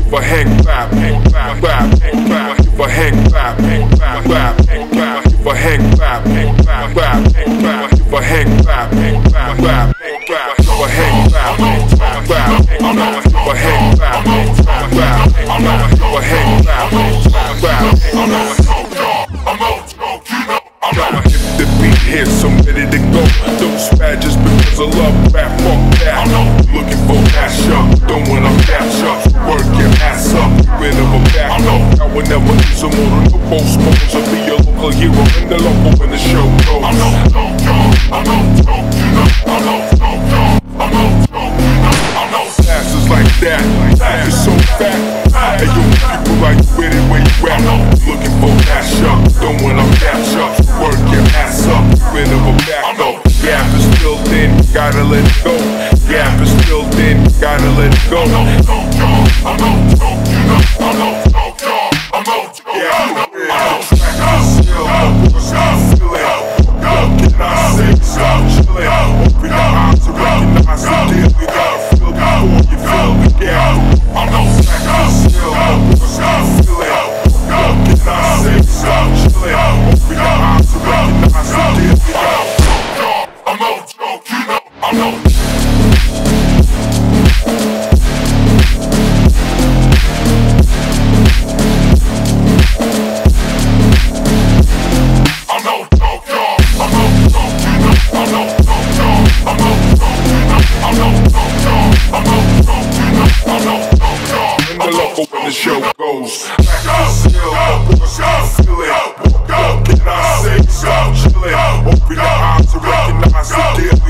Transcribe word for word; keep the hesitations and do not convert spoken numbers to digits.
if I hang back, hang back, back, hang back, if I hang back, hang back, back, hang back, if I hang back, hang back, back, hang back, if I hang back, hang back, back, hang back, if I hang back, hang back, back, hang back, if I hang back, hang back, back, hang back, if I hang back, hang back, hang back. Gotta hit the beat here, so I'm ready to go. Don't spaz just because I love rap, fuck that. Looking for mashup, don't wanna catch up. Work your ass up, rid of a back up. I would never use a motor, no postpones. I'll be a local hero in the local when the show goes. I'm no smoke, I'm no smoke, you know. I'm no smoke, I'm no smoke, you know. I'm no passes like that, you're so fat. Hey yo, people like you with it where you at. Looking for mashup, don't wanna catch up. Work your ass up, rid of a back up. Gap is still thin, gotta let it go. Gap is still thin, gotta let it go. I'm no smoke, I'm no smoke, you know. I'm no smoke, I'm no smoke, yeah, I'm no track, I'm still, I'm still feeling. Can I say stop chillin'? Open your eyes to recognize the deal. You gotta feel before you feel the gap. I'm no track, I'm still, I'm still feeling. Can I say stop chillin'? Open your eyes to recognize the deal. You gotta I'm no joke, you know. I'm no when the show goes. Back up, still, I'm still feeling. Can I say stop chillin'? Open your eyes to recognize the deal.